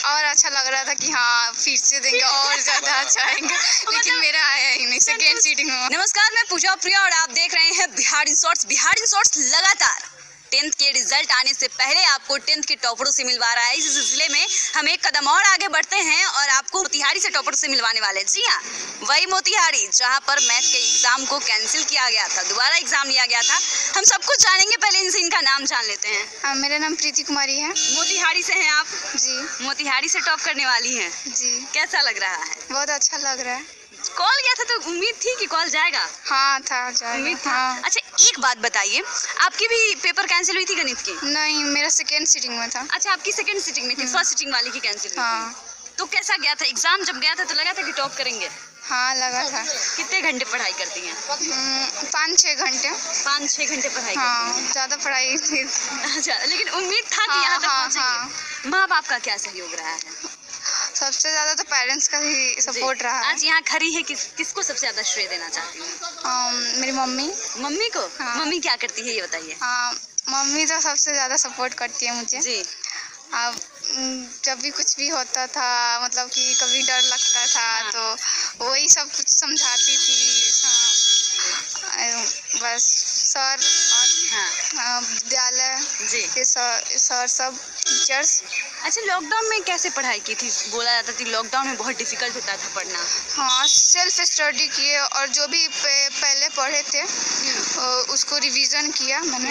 और अच्छा लग रहा था कि हाँ फिर से देंगे और ज़्यादा अच्छा आएंगे, लेकिन मेरा आया ही नहीं, सेकेंड सीटिंग में। नमस्कार, मैं पूजा प्रिया और आप देख रहे हैं Bihar in shorts. Bihar in shorts लगातार 10th के रिजल्ट आने से पहले आपको 10th के टॉपरों से मिलवा रहा है। इस सिलसिले में हम एक कदम और आगे बढ़ते हैं और आपको मोतिहारी से टॉपरों से मिलवाने वाले हैं। जी हाँ, वही मोतिहारी जहां पर मैथ के एग्जाम को कैंसिल किया गया था, दोबारा एग्जाम लिया गया था। हम सब कुछ जानेंगे, पहले इनसे इनका नाम जान लेते हैं। हाँ, मेरा नाम प्रीति कुमारी है। मोतिहारी से हैं आप? जी। मोतिहारी से टॉप करने वाली हैं? जी। कैसा लग रहा है? बहुत अच्छा लग रहा है। कॉल गया था तो उम्मीद थी कि कॉल जाएगा? हाँ था, जाएगा। उम्मीद था। हाँ। अच्छा एक बात बताइए, आपकी भी पेपर कैंसिल हुई थी गणित की? नहीं, मेरा सेकेंड सीटिंग में था। अच्छा, आपकी सेकंड सीटिंग में थी, फर्स्ट सीटिंग वाली की कैंसिल हुई हाँ। थी। तो कैसा गया था एग्जाम? जब गया था तो लगा था कि टॉप करेंगे? हाँ लगा था। कितने घंटे पढ़ाई करती हैं? 5-6 घंटे। 5-6 घंटे पढ़ाई हाँ, करती हैं? ज़्यादा पढ़ाई थी। अच्छा, लेकिन उम्मीद था कि हाँ, यहाँ तक हाँ, पहुँचेंगे। माँ बाप का क्या सहयोग रहा है? सबसे ज़्यादा तो पेरेंट्स का ही सपोर्ट रहा है। आज यहाँ खड़ी है, किसको सबसे ज्यादा श्रेय देना चाहती हैं? मेरी मम्मी। मम्मी को? हाँ। मम्मी क्या करती है ये बताइए। हाँ, मम्मी तो सबसे ज़्यादा सपोर्ट करती है मुझे जी। अब जब भी कुछ भी होता था, मतलब कि कभी डर लगता था, हाँ। तो वही सब कुछ समझाती थी। हाँ, बस सर और हाँ। विद्यालय जी। के सर सब टीचर्स। अच्छा, लॉकडाउन में कैसे पढ़ाई की थी? बोला जाता था लॉकडाउन में बहुत डिफिकल्ट होता था पढ़ना। हाँ, सेल्फ स्टडी किए और जो भी पहले पढ़े थे उसको रिवीजन किया मैंने,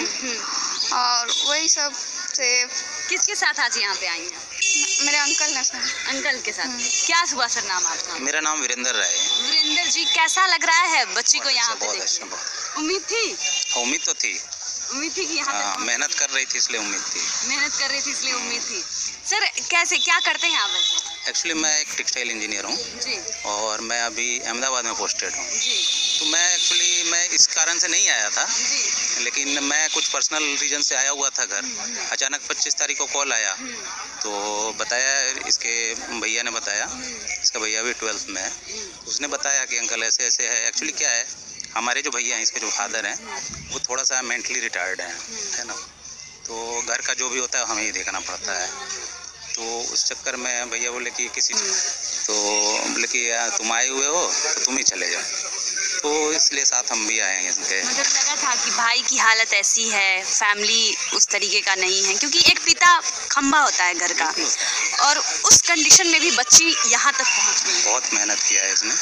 और वही सब से। किसके साथ आज यहाँ पे आई हैं? मेरे अंकल ने सर। अंकल के साथ। क्या हुआ सर नाम आपका? मेरा नाम वीरेंद्र राय है। वीरेंद्र जी, कैसा लग रहा है बच्ची को यहाँ पे बहुत देख? अच्छा। उम्मीद थी? उम्मीद तो थी। उम्मीद थी कि यहाँ तक मेहनत कर रही थी इसलिए उम्मीद थी। मेहनत कर रही थी इसलिए उम्मीद थी। सर कैसे क्या करते हैं आप वैसे? एक्चुअली मैं एक टेक्सटाइल इंजीनियर हूँ जी। और मैं अभी अहमदाबाद में पोस्टेड हूँ। जी। तो मैं इस कारण से नहीं आया था, जी। लेकिन मैं कुछ पर्सनल रीजन से आया हुआ था घर। अचानक 25 तारीख को कॉल आया तो बताया, इसके भैया ने बताया, इसका भैया भी 12th में है, उसने बताया कि अंकल ऐसे ऐसे है। एक्चुअली क्या है, हमारे जो भैया हैं, इसके जो फादर हैं, वो थोड़ा सा मेंटली रिटायर्ड हैं, है ना, तो घर का जो भी होता है हमें ही देखना पड़ता है। तो उस चक्कर में भैया बोले कि तो बोले कि तुम आए हुए हो तो तुम ही चले जाओ, तो इसलिए साथ हम भी आए हैं इनके। मतलब लगा था कि भाई की हालत ऐसी है, फैमिली उस तरीके का नहीं है, क्योंकि एक पिता खंभा होता है घर का, और उस कंडीशन में भी बच्ची यहाँ तक पहुँच गई। बहुत मेहनत किया है इसने,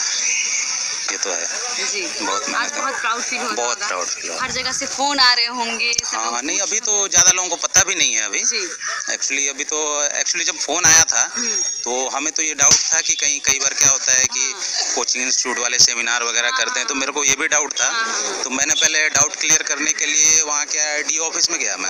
ये तो है जी। बहुत मेहनत है। बहुत प्राउड फील होता बहुत होगा। प्राउड फील हर जगह से फोन आ रहे होंगे। हाँ, नहीं अभी तो ज़्यादा लोगों को पता भी नहीं है अभी। जी। एक्चुअली जब फ़ोन आया था तो हमें तो ये डाउट था कि कई बार क्या होता है कि कोचिंग इंस्टीट्यूट वाले सेमिनार वगैरह करते हैं, तो मेरे को ये भी डाउट था। तो मैंने पहले डाउट क्लियर करने के लिए वहाँ क्या डी ऑफिस में गया मैं,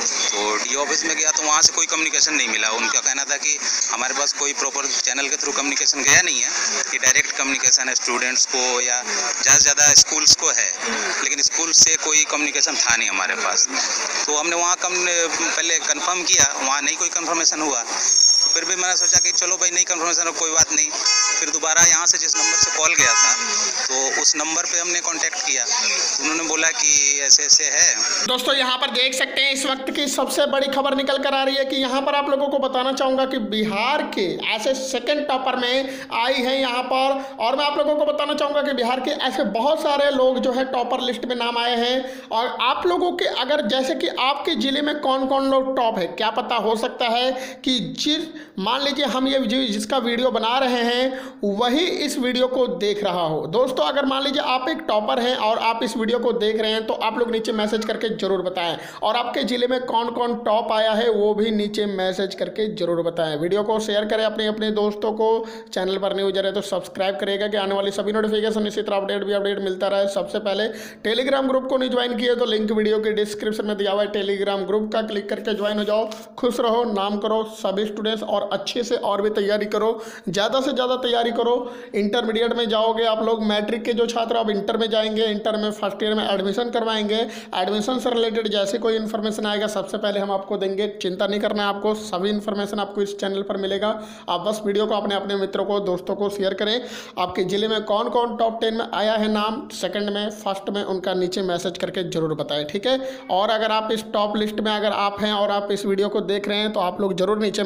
तो डी ऑफिस में गया तो वहाँ से कोई कम्युनिकेशन नहीं मिला। उनका कहना था कि हमारे पास कोई प्रॉपर चैनल के थ्रू कम्युनिकेशन गया नहीं है, कि डायरेक्ट कम्युनिकेशन है स्टूडेंट्स को या ज़्यादा से ज़्यादा स्कूल्स को है, लेकिन स्कूल से कोई कम्युनिकेशन था नहीं हमारे पास। तो हमने वहाँ पहले कंफर्म किया, वहाँ नहीं कोई कंफर्मेशन हुआ, फिर भी मैंने सोचा कि चलो भाई नहीं कंफर्मेशन, कोई बात नहीं। फिर दोबारा यहाँ से जिस नंबर से कॉल गया था तो उस नंबर पे हमने कांटेक्ट किया, उन्होंने बोला कि ऐसे ऐसे है। दोस्तों यहाँ पर देख सकते हैं इस वक्त की सबसे बड़ी खबर निकल कर आ रही है कि यहाँ पर आप लोगों को बताना चाहूँगा कि बिहार के ऐसे सेकंड टॉपर में आई है यहाँ पर, और मैं आप लोगों को बताना चाहूँगा कि बिहार के ऐसे बहुत सारे लोग जो है टॉपर लिस्ट में नाम आए हैं। और आप लोगों के अगर जैसे कि आपके ज़िले में कौन कौन लोग टॉप है, क्या पता हो सकता है कि मान लीजिए हम ये जिसका वीडियो बना रहे हैं वही इस वीडियो को देख रहा हो। दोस्तों अगर मान लीजिए आप एक टॉपर हैं और आप इस वीडियो को देख रहे हैं तो आप लोग नीचे मैसेज करके जरूर बताएं, और आपके ज़िले में कौन कौन टॉप आया है वो भी नीचे मैसेज करके जरूर बताएं। वीडियो को शेयर करें अपने अपने दोस्तों को, चैनल पर न्यू रहे तो सब्सक्राइब करिएगा कि आने वाली सभी नोटिफिकेशन इसी तरह अपडेट मिलता रहे सबसे पहले। टेलीग्राम ग्रुप को नहीं ज्वाइन किए तो लिंक वीडियो के डिस्क्रिप्शन में दिया हुआ है, टेलीग्राम ग्रुप का क्लिक करके ज्वाइन हो जाओ। खुश रहो, नाम करो सभी स्टूडेंट्स, और अच्छे से और भी तैयारी करो, ज़्यादा से ज़्यादा तैयारी करो। इंटरमीडिएट में जाओगे आप लोग, मैट्रिक के जो छात्र अब इंटर में जाएंगे, इंटर में फर्स्ट ईयर में एडमिशन करवाएंगे, एडमिशन से रिलेटेड जैसे कोई इन्फॉर्मेशन आएगा सबसे पहले हम आपको देंगे। चिंता नहीं करना है आपको, सभी इन्फॉर्मेशन आपको इस चैनल पर मिलेगा। आप बस वीडियो को अपने अपने मित्रों को, दोस्तों को शेयर करें। आपके ज़िले में कौन कौन टॉप 10 में आया है नाम, सेकंड में, फर्स्ट में, उनका नीचे मैसेज करके जरूर बताएं, ठीक है। और अगर आप इस टॉप लिस्ट में अगर आप हैं और आप इस वीडियो को देख रहे हैं तो आप लोग जरूर नीचे मैसेज करके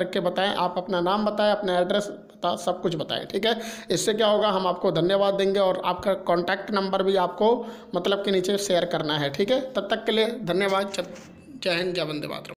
करके बताएं। आप अपना नाम बताएं, अपना एड्रेस बता, सब कुछ बताएं, ठीक है। इससे क्या होगा, हम आपको धन्यवाद देंगे और आपका कॉन्टैक्ट नंबर भी आपको मतलब के नीचे शेयर करना है, ठीक है। तब तक के लिए धन्यवाद। जय हिंद, जय वंदे मातरम।